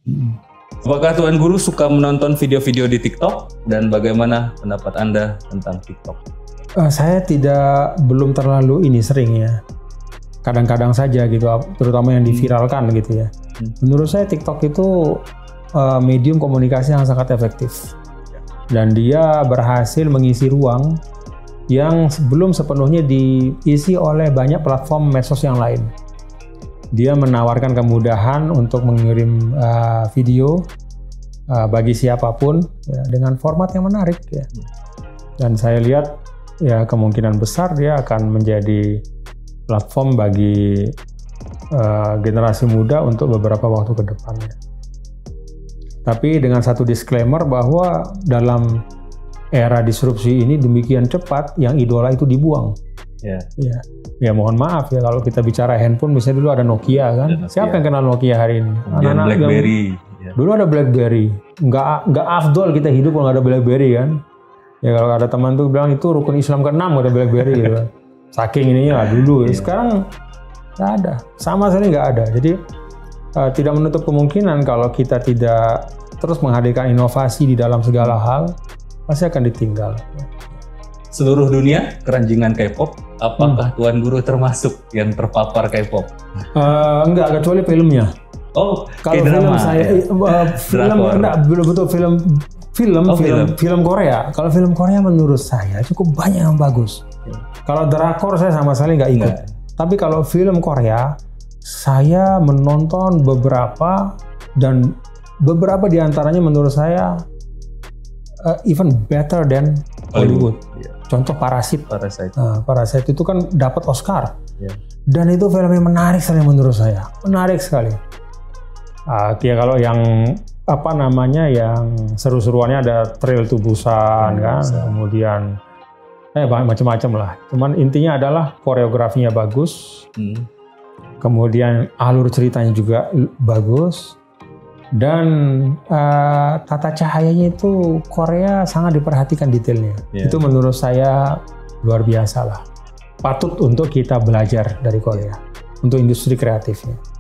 Apakah Tuan Guru suka menonton video-video di TikTok dan bagaimana pendapat Anda tentang TikTok? Saya belum terlalu sering ya. Kadang-kadang saja gitu, terutama yang diviralkan gitu ya. Menurut saya TikTok itu medium komunikasi yang sangat efektif. Dan dia berhasil mengisi ruang yang belum sepenuhnya diisi oleh banyak platform medsos yang lain. Dia menawarkan kemudahan untuk mengirim video bagi siapapun ya, dengan format yang menarik ya. Dan saya lihat ya kemungkinan besar dia akan menjadi platform bagi generasi muda untuk beberapa waktu ke depannya. Tapi dengan satu disclaimer bahwa dalam era disrupsi ini demikian cepat, yang idola itu dibuang. Ya mohon maaf ya kalau kita bicara handphone, misalnya dulu ada Nokia kan. Siapa yang kenal Nokia hari ini? Anak-anak BlackBerry. Dulu ada BlackBerry. Nggak afdol kita hidup kalau nggak ada BlackBerry kan. Ya kalau ada teman tuh bilang itu rukun Islam ke-6 ada BlackBerry gitu. Saking ininya lah dulu. Sekarang nggak ada. Sama sekali nggak ada. Jadi tidak menutup kemungkinan kalau kita tidak terus menghadirkan inovasi di dalam segala hal, pasti akan ditinggal. Seluruh dunia keranjingan K-pop, apakah Tuan Guru termasuk yang terpapar K-pop? Enggak, kecuali filmnya. Oh, kalau film saya film Korea. Kalau film Korea menurut saya cukup banyak yang bagus. Kalau drakor saya sama sekali nggak ikut. Tapi kalau film Korea, saya menonton beberapa dan beberapa diantaranya menurut saya even better than Hollywood. Contoh Parasite. Parasite itu kan dapat Oscar. Dan itu film yang menarik sekali menurut saya. Menarik sekali. Ya kalau yang yang seru-seruannya ada Trail to Busan kan, kemudian macam-macam lah. Cuman intinya adalah koreografinya bagus. Kemudian alur ceritanya juga bagus. Dan tata cahayanya itu Korea sangat diperhatikan detailnya. Itu menurut saya luar biasa lah. Patut untuk kita belajar dari Korea untuk industri kreatifnya.